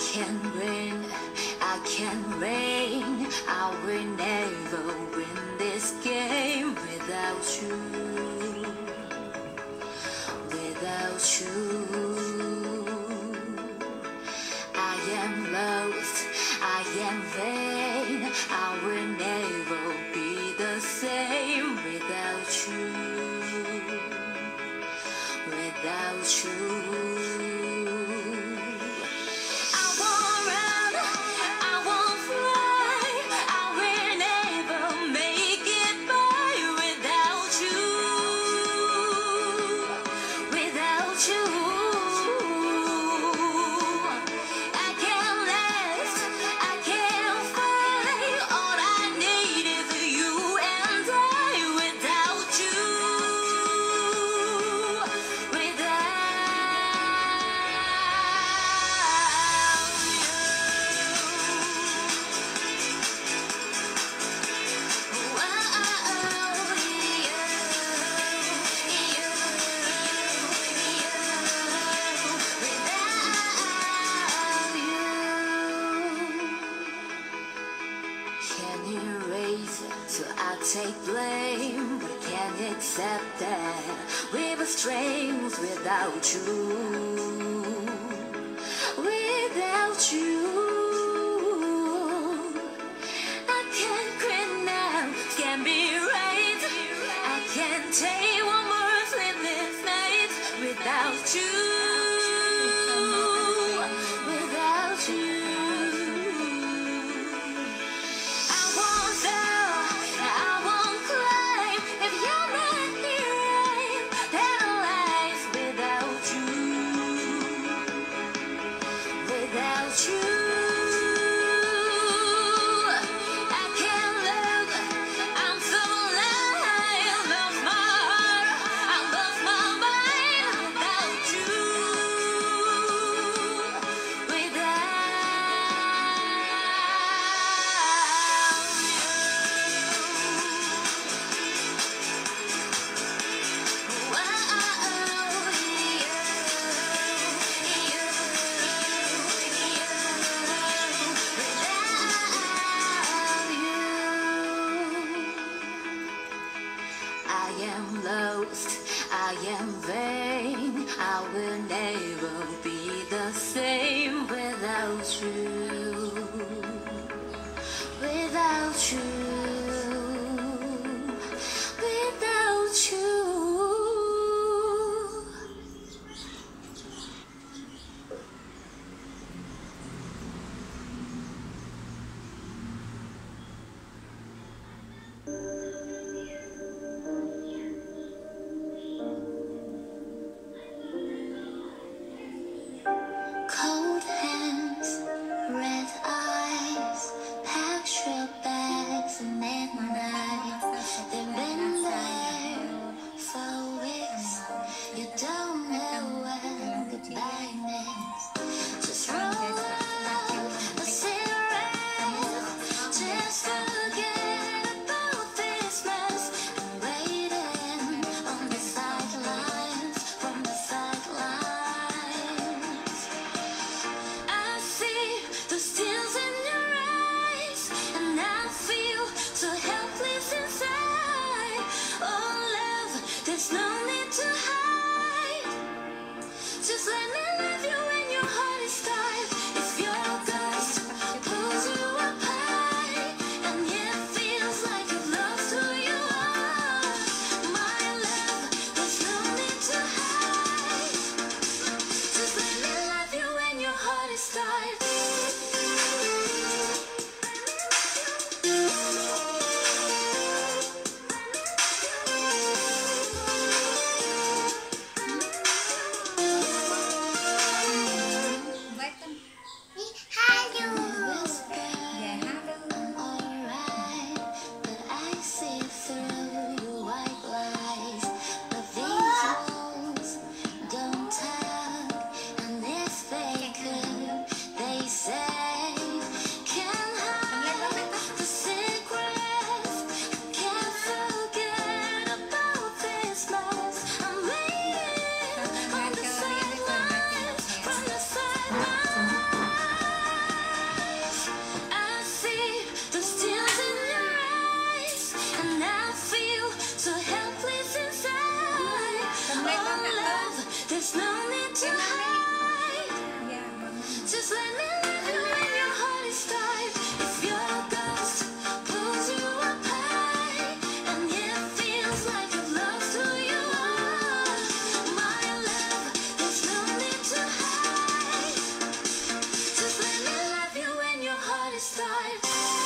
can win, I can reign. I will never win this game without you. Without you, I am lost, I am vain. I will never be the same without you. Without you. So I take blame, but can't accept that we were strangers without you. Without you, I can't quit now, can't be right. I can't take one more sleepless night without you. Without you. Without you. we start.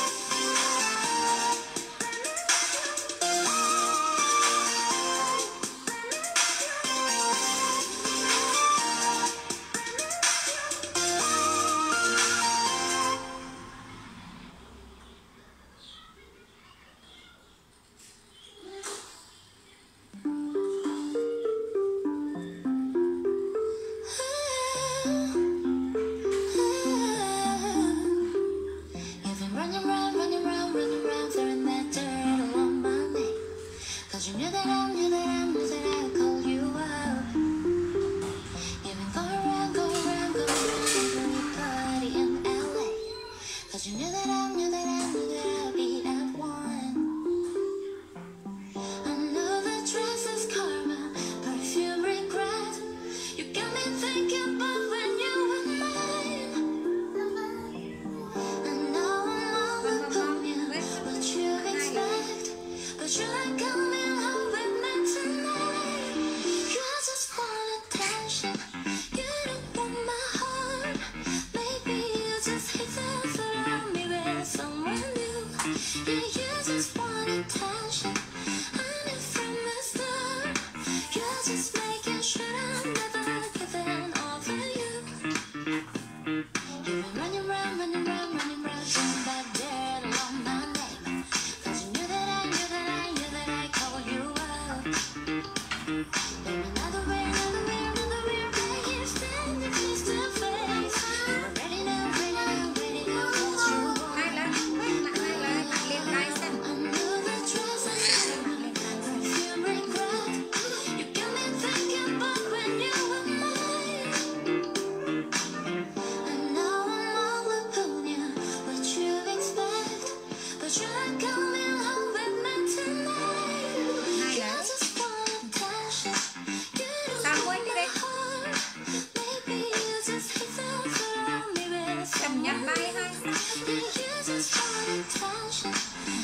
You've been running round, running round, running round, throwing that dirt along my name. 'Cause you knew that I'd call you up. You've been going round, going round, going round every party in LA. 'Cause you knew that I'd be at one. I know the dress is karma, perfume regret. You got me thinking about when you were mine. I know I'm all upon you, what you expect, but you're not coming home with me tonight. You just want attention, you don't want my heart. Maybe you just hate to throw me with someone new. Yeah, you just want attention, I knew from the start. You're just making sure I'm never giving over you. You've been running round, running round, running round, throwing that dirt along my name. 'Cause you knew that I'd call you up. Baby, another way, right here standing face to face. You were ready now, what you want. I know the dress is perfume regret. You got me thinking about when you were mine. I know I'm all upon you, what you expect, but you're not coming home with me tonight. You just want attention, you don't want my heart. Maybe you just hate to throw me with someone new. Yeah, you just want attention,